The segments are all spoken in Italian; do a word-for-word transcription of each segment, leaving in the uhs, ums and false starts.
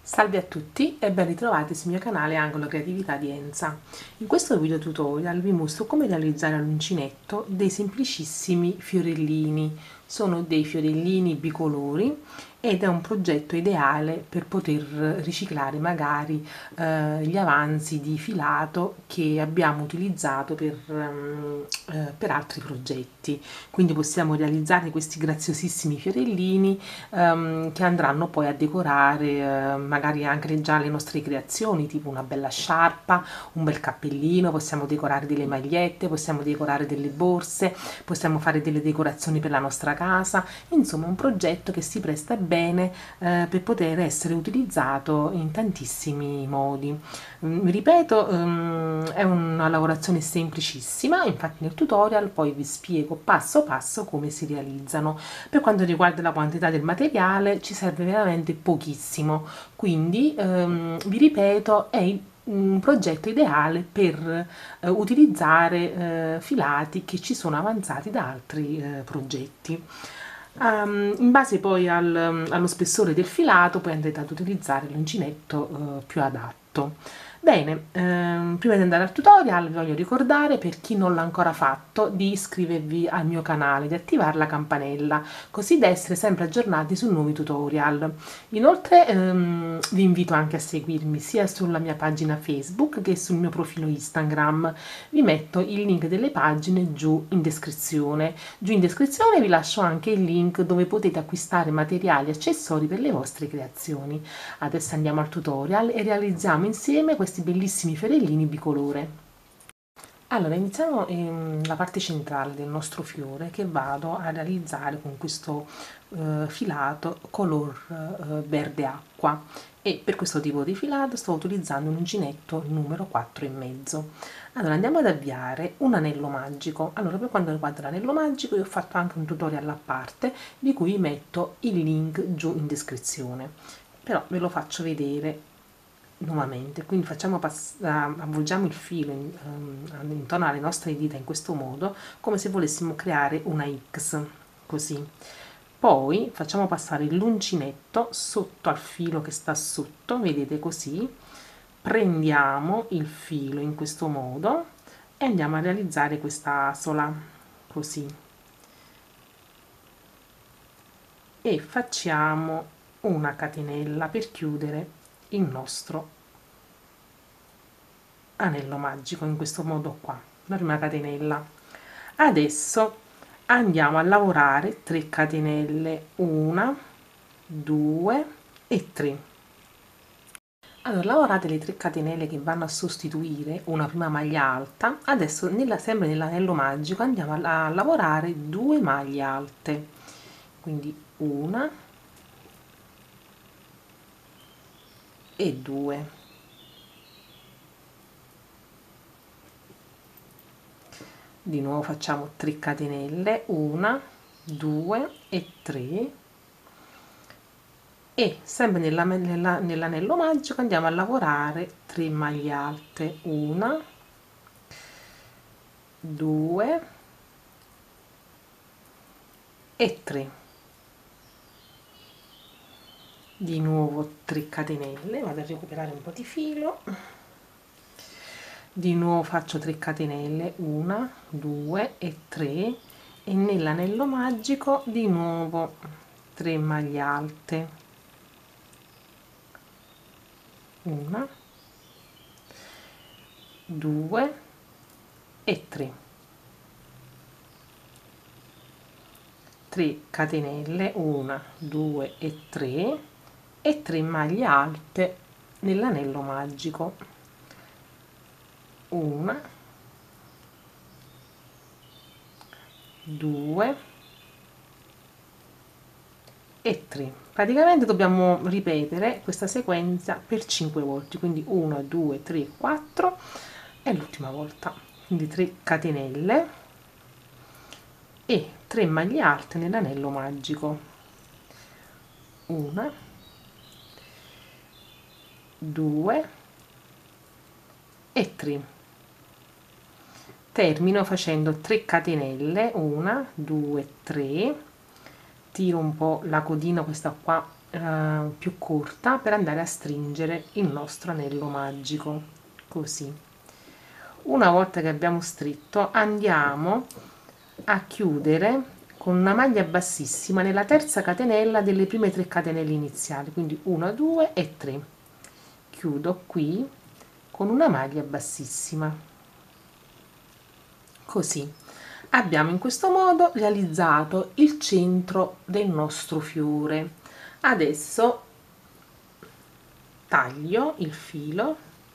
Salve a tutti e ben ritrovati sul mio canale Angolo Creatività di Enza. In questo video tutorial vi mostro come realizzare all'uncinetto dei semplicissimi fiorellini. Sono dei fiorellini bicolori ed è un progetto ideale per poter riciclare magari eh, gli avanzi di filato che abbiamo utilizzato per, um, eh, per altri progetti. Quindi possiamo realizzare questi graziosissimi fiorellini um, che andranno poi a decorare uh, magari anche già le nostre creazioni, tipo una bella sciarpa, un bel cappellino. Possiamo decorare delle magliette, possiamo decorare delle borse, possiamo fare delle decorazioni per la nostra casa. Insomma, un progetto che si presta bene eh, per poter essere utilizzato in tantissimi modi. Mm, ripeto, um, è una lavorazione semplicissima, infatti nel tutorial poi vi spiego passo passo come si realizzano. Per quanto riguarda la quantità del materiale ci serve veramente pochissimo, quindi um, vi ripeto, è un progetto ideale per eh, utilizzare eh, filati che ci sono avanzati da altri eh, progetti. Um, in base poi al, allo spessore del filato poi andrete ad utilizzare l'uncinetto eh, più adatto. Bene, ehm, prima di andare al tutorial vi voglio ricordare, per chi non l'ha ancora fatto, di iscrivervi al mio canale, di attivare la campanella, così da essere sempre aggiornati su nuovi tutorial. Inoltre ehm, vi invito anche a seguirmi sia sulla mia pagina Facebook che sul mio profilo Instagram. Vi metto il link delle pagine giù in descrizione. Giù in descrizione vi lascio anche il link dove potete acquistare materiali e accessori per le vostre creazioni. Adesso andiamo al tutorial e realizziamo insieme questi bellissimi fiorellini bicolore. Allora, iniziamo ehm, la parte centrale del nostro fiore, che vado a realizzare con questo eh, filato color eh, verde acqua, e per questo tipo di filato sto utilizzando un uncinetto numero quattro e mezzo. Allora, andiamo ad avviare un anello magico. Allora, per quanto riguarda l'anello magico, io ho fatto anche un tutorial a parte di cui metto il link giù in descrizione, però ve lo faccio vedere nuovamente. Quindi facciamo avvolgiamo il filo in, um, intorno alle nostre dita in questo modo, come se volessimo creare una X, così. Poi facciamo passare l'uncinetto sotto al filo che sta sotto, vedete, così. Prendiamo il filo in questo modo e andiamo a realizzare questa asola, così, e facciamo una catenella per chiudere il nostro anello magico in questo modo qua, la prima catenella. Adesso andiamo a lavorare tre catenelle, una, due e tre. Allora, lavorate le tre catenelle che vanno a sostituire una prima maglia alta. Adesso nella, sempre nell'anello magico andiamo a, a lavorare due maglie alte, quindi una e due. Di nuovo facciamo tre catenelle, una, due e tre, e sempre nell'anello nella, nell magico andiamo a lavorare tre maglie alte, una, due e tre. Di nuovo tre catenelle, vado a recuperare un po' di filo. Di nuovo faccio tre catenelle, una, due e tre, e nell'anello magico di nuovo tre maglie alte, una, due e tre, tre catenelle, una, due e tre, e tre maglie alte nell'anello magico, una, due e tre. Praticamente dobbiamo ripetere questa sequenza per cinque volte, quindi uno, due, tre, quattro e l'ultima volta, quindi tre catenelle e tre maglie alte nell'anello magico, una, due e tre. Termino facendo tre catenelle, una, due, tre, tiro un po' la codina questa qua eh, più corta per andare a stringere il nostro anello magico, così. Una volta che abbiamo stretto, andiamo a chiudere con una maglia bassissima nella terza catenella delle prime tre catenelle iniziali, quindi uno, due e tre. Chiudo qui con una maglia bassissima, così. Abbiamo in questo modo realizzato il centro del nostro fiore. Adesso taglio il filo,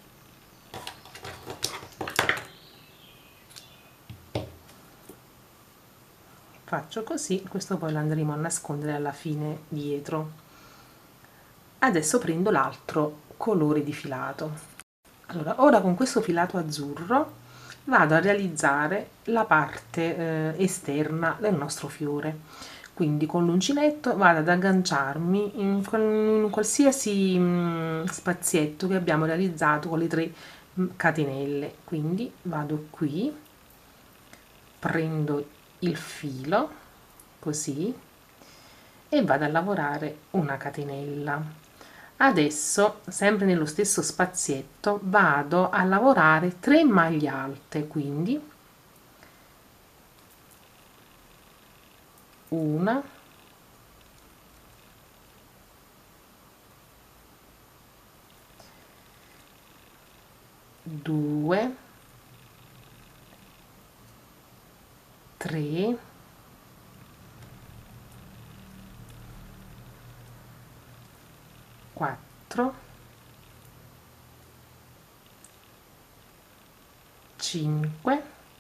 faccio così, questo poi lo andremo a nascondere alla fine dietro. Adesso prendo l'altro colore di filato. Allora, ora con questo filato azzurro vado a realizzare la parte eh, esterna del nostro fiore, quindi con l'uncinetto vado ad agganciarmi in, qual in qualsiasi mh, spazietto che abbiamo realizzato con le tre mh, catenelle. Quindi vado qui, prendo il filo così e vado a lavorare una catenella. Adesso, sempre nello stesso spazietto, vado a lavorare tre maglie alte, quindi una, due, tre, quattro, cinque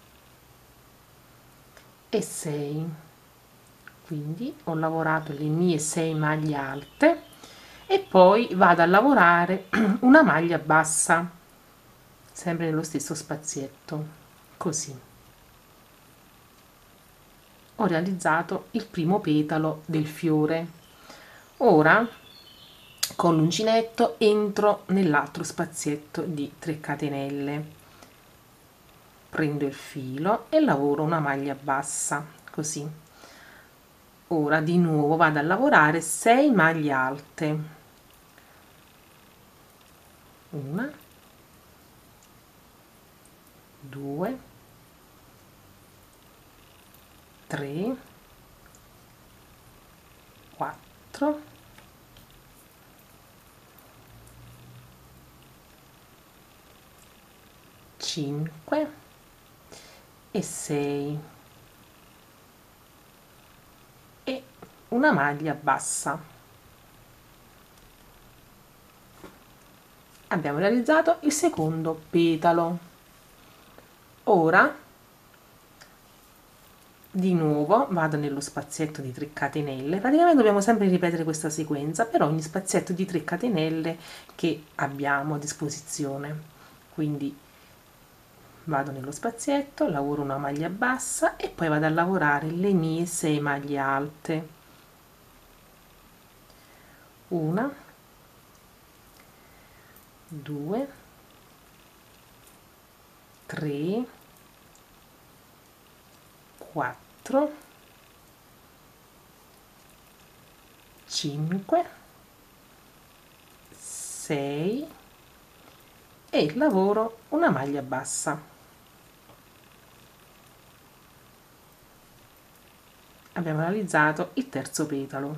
e sei. Quindi ho lavorato le mie sei maglie alte e poi vado a lavorare una maglia bassa, sempre nello stesso spazietto, così. Ho realizzato il primo petalo del fiore. Ora con l'uncinetto entro nell'altro spazietto di tre catenelle, prendo il filo e lavoro una maglia bassa, così. Ora di nuovo vado a lavorare sei maglie alte, una, due, tre, quattro, cinque e sei e una maglia bassa. Abbiamo realizzato il secondo petalo. Ora di nuovo vado nello spazietto di tre catenelle. Praticamente dobbiamo sempre ripetere questa sequenza per ogni spazietto di tre catenelle che abbiamo a disposizione. Quindi vado nello spazietto, lavoro una maglia bassa e poi vado a lavorare le mie sei maglie alte, una, due, tre, quattro, cinque, sei e lavoro una maglia bassa. Abbiamo realizzato il terzo petalo.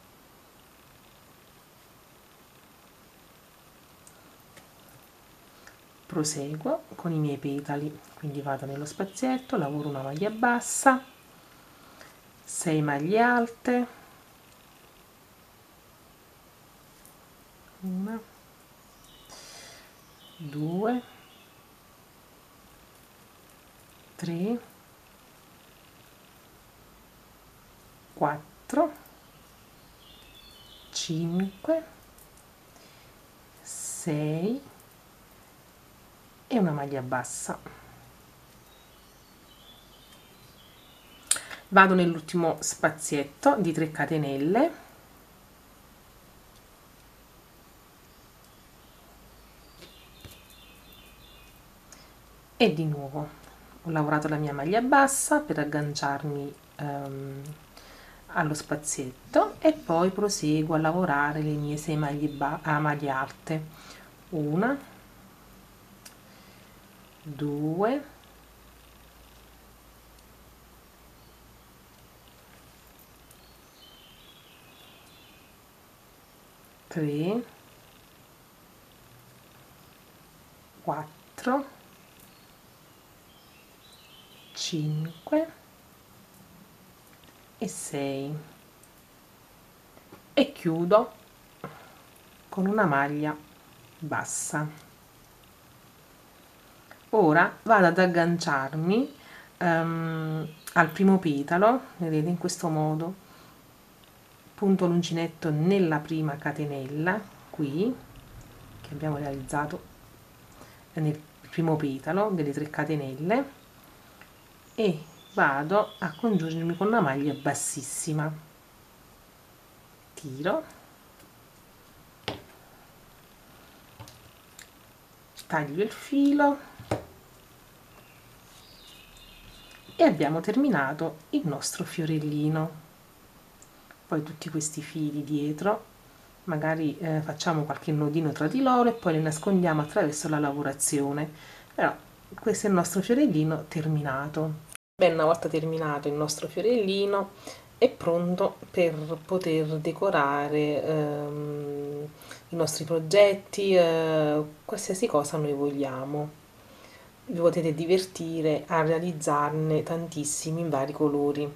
Proseguo con i miei petali, quindi vado nello spazietto, lavoro una maglia bassa, sei maglie alte, una, due, tre, quattro, cinque, sei e una maglia bassa. Vado nell'ultimo spazietto di tre catenelle e di nuovo ho lavorato la mia maglia bassa per agganciarmi um, allo spazietto e poi proseguo a lavorare le mie sei maglie, a maglie alte. Una, due, tre, quattro, cinque e sei e chiudo con una maglia bassa. Ora vado ad agganciarmi um, al primo petalo, vedete, in questo modo, punto l'uncinetto nella prima catenella qui che abbiamo realizzato nel primo petalo delle tre catenelle e vado a congiungermi con una maglia bassissima, tiro, taglio il filo e abbiamo terminato il nostro fiorellino. Poi tutti questi fili dietro magari eh, facciamo qualche nodino tra di loro e poi li nascondiamo attraverso la lavorazione. Però questo è il nostro fiorellino terminato. Bene, una volta terminato il nostro fiorellino è pronto per poter decorare ehm, i nostri progetti, eh, qualsiasi cosa noi vogliamo. Vi potete divertire a realizzarne tantissimi in vari colori.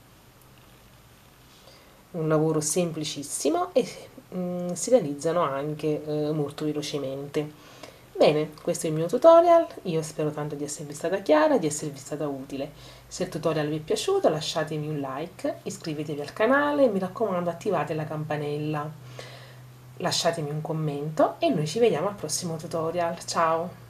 Un lavoro semplicissimo e mm, si realizzano anche eh, molto velocemente. Bene, questo è il mio tutorial, io spero tanto di esservi stata chiara, di esservi stata utile. Se il tutorial vi è piaciuto lasciatemi un like, iscrivetevi al canale e mi raccomando attivate la campanella. Lasciatemi un commento e noi ci vediamo al prossimo tutorial. Ciao!